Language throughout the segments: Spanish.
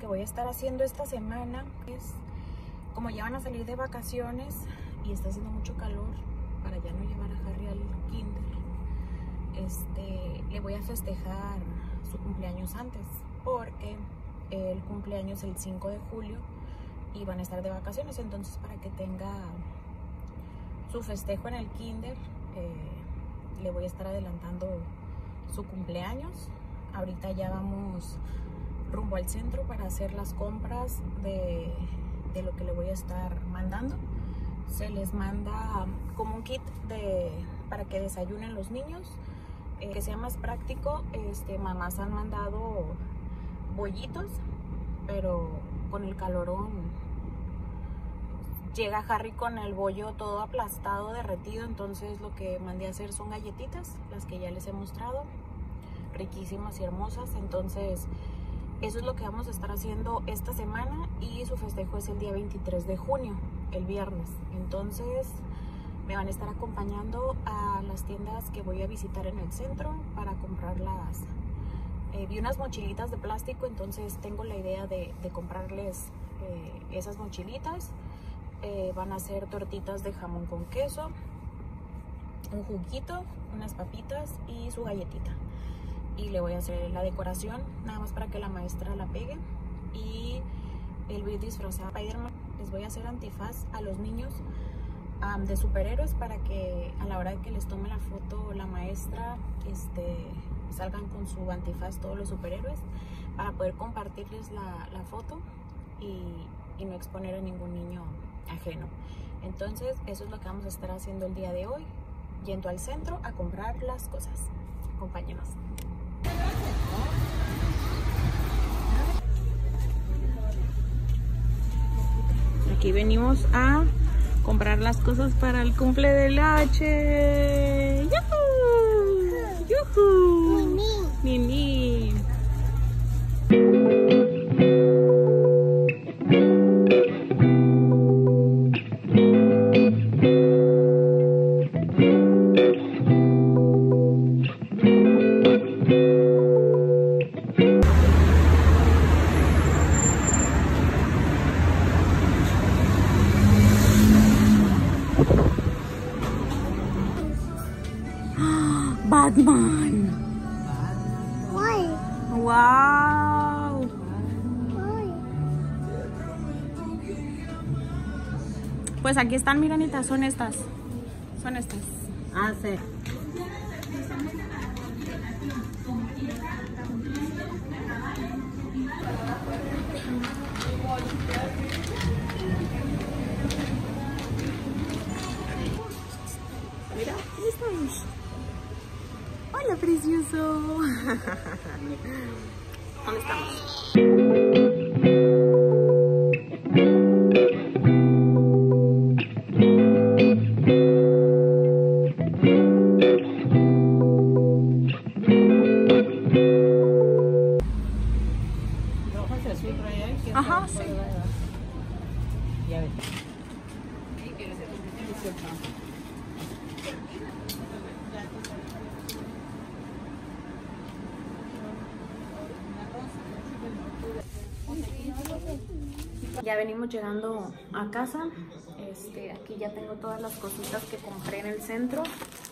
que voy a estar haciendo esta semana es, como ya van a salir de vacaciones y está haciendo mucho calor, para ya no llevar a Harry al kinder, le voy a festejar su cumpleaños antes, porque el cumpleaños el 5 de julio y van a estar de vacaciones. Entonces, para que tenga su festejo en el kinder, le voy a estar adelantando su cumpleaños. Ahorita ya vamos rumbo al centro para hacer las compras de lo que le voy a estar mandando. Se les manda como un kit para que desayunen los niños, que sea más práctico. Mamás han mandado bollitos, pero con el calorón llega Harry con el bollo todo aplastado, derretido. Entonces lo que mandé a hacer son galletitas, las que ya les he mostrado, riquísimas y hermosas. Entonces eso es lo que vamos a estar haciendo esta semana, y su festejo es el día 23 de junio, el viernes. Entonces me van a estar acompañando a las tiendas que voy a visitar en el centro para comprarlas. Vi unas mochilitas de plástico, entonces tengo la idea de comprarles esas mochilitas. Van a ser tortitas de jamón con queso, un juguito, unas papitas y su galletita. Y le voy a hacer la decoración, nada más para que la maestra la pegue. Y el voy a disfrazar a Spider-Man. Les voy a hacer antifaz a los niños de superhéroes, para que a la hora de que les tome la foto la maestra, salgan con su antifaz todos los superhéroes, para poder compartirles la foto y no exponer a ningún niño ajeno. Entonces eso es lo que vamos a estar haciendo el día de hoy, yendo al centro a comprar las cosas. Acompáñenos. Aquí venimos a comprar las cosas para el cumple del H. ¡Yujú! ¡Yujú! Mimi. Batman. Wow. Pues aquí están, miranitas, son estas. Son estas. Ah, sí. Mira, ahí estamos. Hola, precioso. ¿Dónde estamos? Ajá, sí. Ya ves. Ya venimos llegando a casa. Aquí ya tengo todas las cositas que compré en el centro.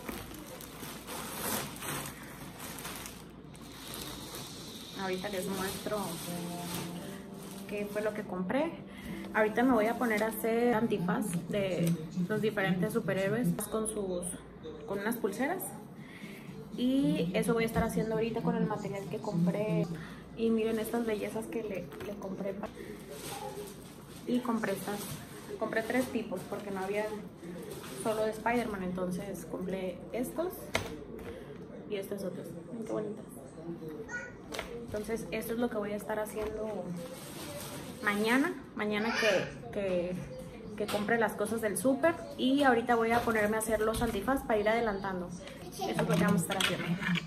Ahorita les muestro qué fue lo que compré. Ahorita me voy a poner a hacer antifaz de los diferentes superhéroes con unas pulseras. Y eso voy a estar haciendo ahorita con el material que compré. Y miren estas bellezas que le compré. Y compré estas. Compré 3 tipos porque no había solo de Spider-Man. Entonces compré estos y estos otros. Miren qué bonitas. Entonces esto es lo que voy a estar haciendo mañana. Mañana que compre las cosas del súper. Y ahorita voy a ponerme a hacer los antifaz para ir adelantando. Eso es lo que vamos a estar haciendo.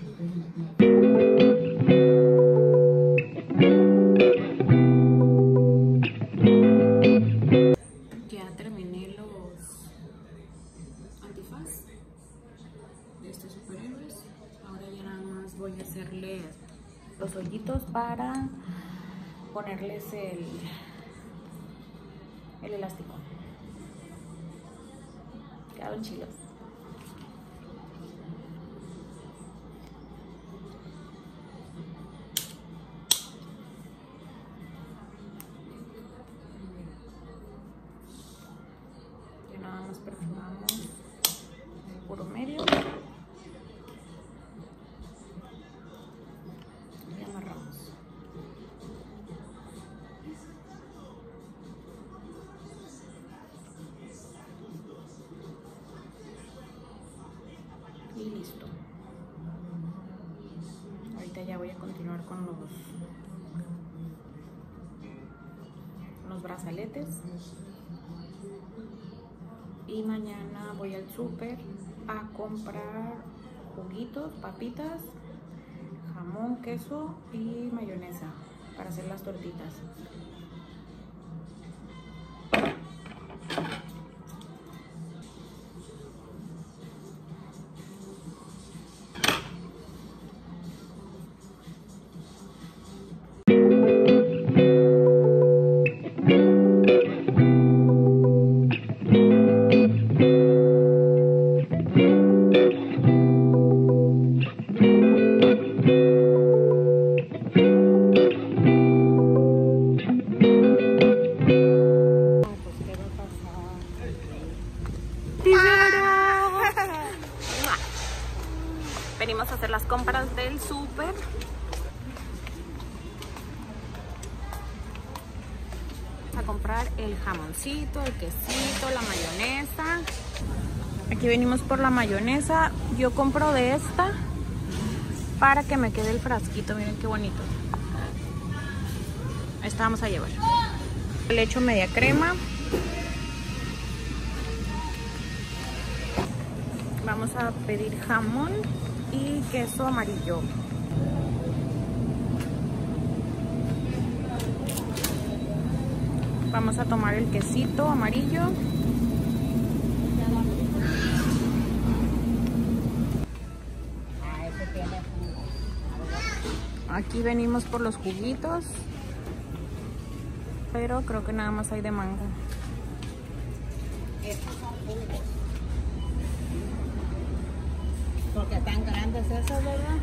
Ya terminé los antifaz de estos superhéroes. Ahora ya nada más voy a hacerle los hoyitos para ponerles el elástico. Quedaron chilos. Ya nada más perfumamos el puro medio. Y amarramos. Y listo. Ahorita ya voy a continuar con los brazaletes. Y mañana voy al súper a comprar juguitos, papitas, jamón, queso y mayonesa para hacer las tortitas. Venimos a hacer las compras del súper. A comprar el jamoncito, el quesito, la mayonesa. Aquí venimos por la mayonesa. Yo compro de esta para que me quede el frasquito. Miren qué bonito. Esta vamos a llevar. Le echo media crema. Vamos a pedir jamón y queso amarillo. Vamos a tomar el quesito amarillo. Aquí venimos por los juguitos, pero creo que nada más hay de mango. Estos son jugos. Porque están grandes esos, ¿verdad?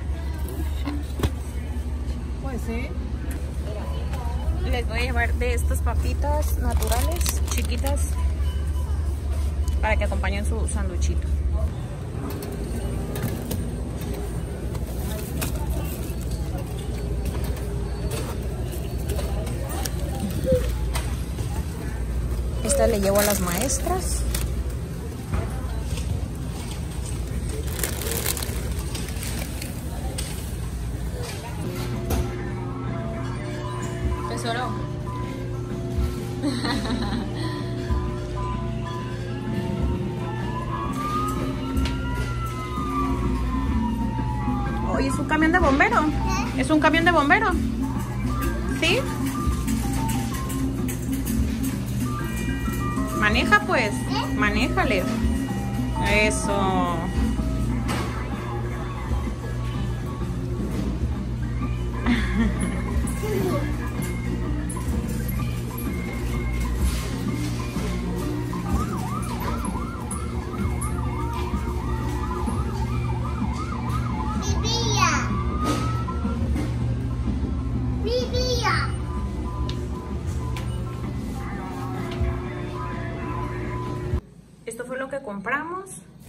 Pues sí. Les voy a llevar de estas papitas naturales, chiquitas, para que acompañen su sanduchito. Esta le llevo a las maestras. Tesoro. Oye, es un camión de bombero. Es un camión de bombero. ¿Sí? Maneja pues. Manéjale. Eso. Esto fue lo que compramos.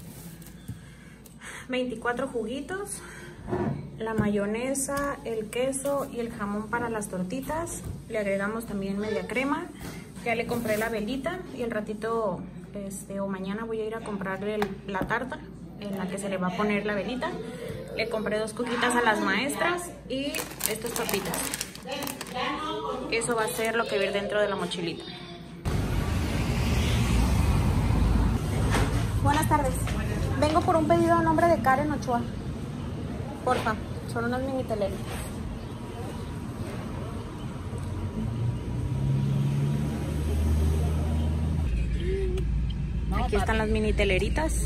24 juguitos, la mayonesa, el queso y el jamón para las tortitas. Le agregamos también media crema. Ya le compré la velita y el ratito o mañana voy a ir a comprarle la tarta en la que se le va a poner la velita. Le compré 2 coquitas a las maestras y estas papitas. Eso va a ser lo que va a ir dentro de la mochilita. Buenas tardes. Vengo por un pedido a nombre de Karen Ochoa. Porfa, son unos mini teleros. Aquí están las mini teleritas.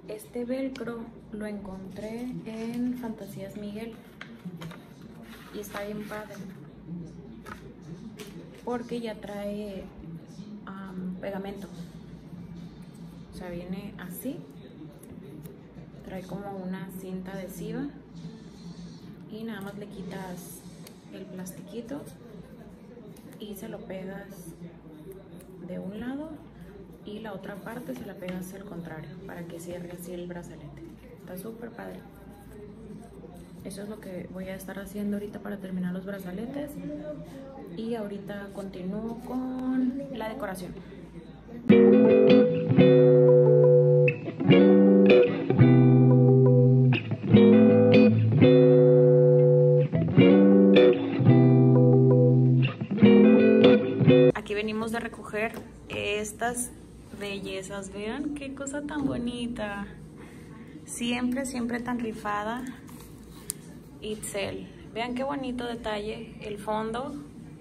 Este velcro lo encontré en Fantasías Miguel y está bien padre porque ya trae pegamento. O sea, viene así, trae como una cinta adhesiva y nada más le quitas el plastiquito y se lo pegas de un lado y la otra parte se la pegas al contrario para que cierre así el brazalete. Está súper padre. Eso es lo que voy a estar haciendo ahorita para terminar los brazaletes y ahorita continúo con la decoración. Aquí venimos de recoger estas bellezas. Vean qué cosa tan bonita. Siempre, siempre tan rifada. Itzel. Vean qué bonito detalle el fondo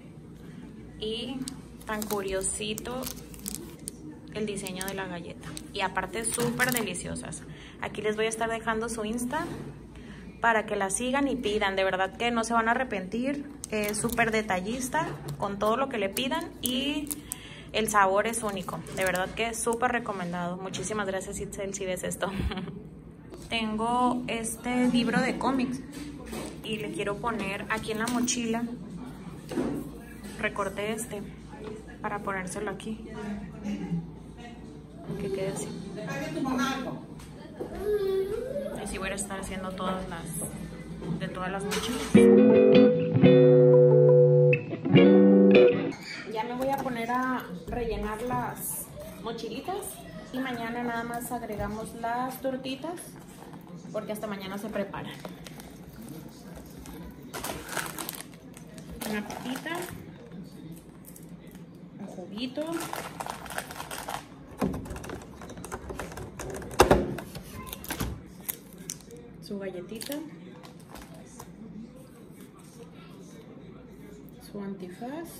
y tan curiosito el diseño de la galleta. Y aparte súper deliciosas. Aquí les voy a estar dejando su Insta para que la sigan y pidan. De verdad que no se van a arrepentir. Es súper detallista con todo lo que le pidan y el sabor es único. De verdad que es súper recomendado. Muchísimas gracias, Itzel, si ves esto. Tengo este libro de cómics y le quiero poner aquí en la mochila. Recorté este para ponérselo aquí. Que quede así. Así voy a estar haciendo todas las mochilas. Ya me voy a poner a rellenar las mochilitas y mañana nada más agregamos las tortitas porque hasta mañana se preparan. Una papita, un juguito, su galletita, su antifaz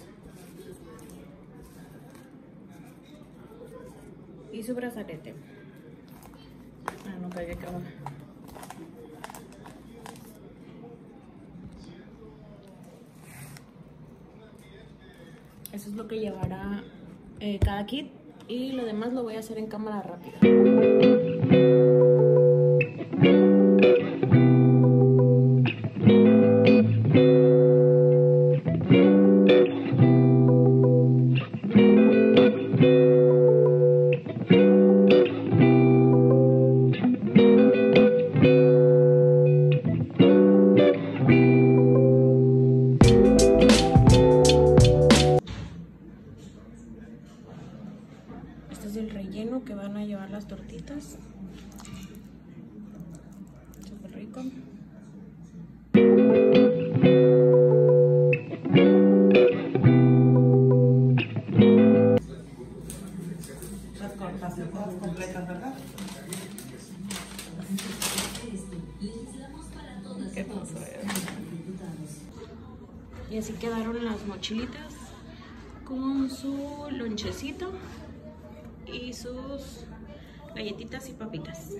y su brazalete. No caiga acá abajo. Eso es lo que llevará cada kit y lo demás lo voy a hacer en cámara rápida. Este es el relleno que van a llevar las tortitas. Súper rico. Las cortaste todas completas, ¿verdad? Qué hermoso es. Y así quedaron las mochilitas con su lonchecito y sus galletitas y papitas.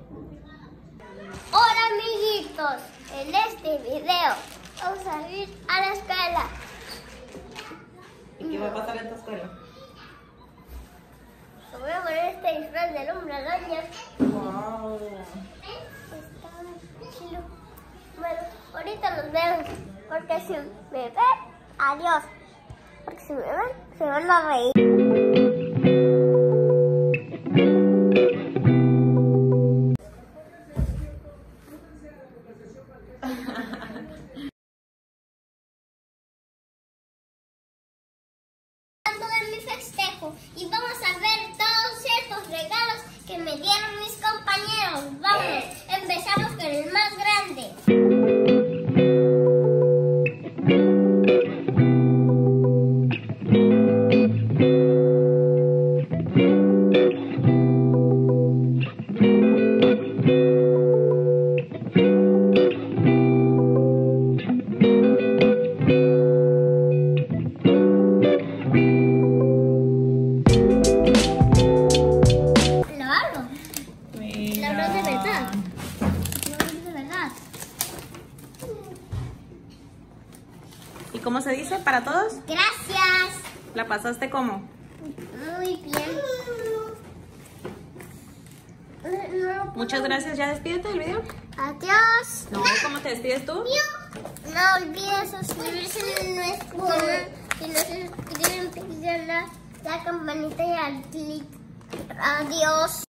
Hola amiguitos, en este video vamos a ir a la escuela. ¿Y qué va a pasar en tu escuela? Me voy a poner este disfraz del hombre araña. Wow. Está chido. Bueno, ahorita nos vemos, porque si me ven, adiós. Porque si me ven, se van a reír. De mi festejo y vamos a ver todos estos regalos que me dieron mis compañeros. Vamos, empezamos con el más grande. Lo Pero es de verdad. No es de verdad. ¿Y cómo se dice para todos? Gracias. ¿La pasaste cómo? Muy bien. Muchas gracias. ¿Ya despídete del video? Adiós. No, ¿cómo te despides tú? No olviden suscribirse en nuestro canal. Si no se suscriben, pidan la campanita y al clic. Adiós.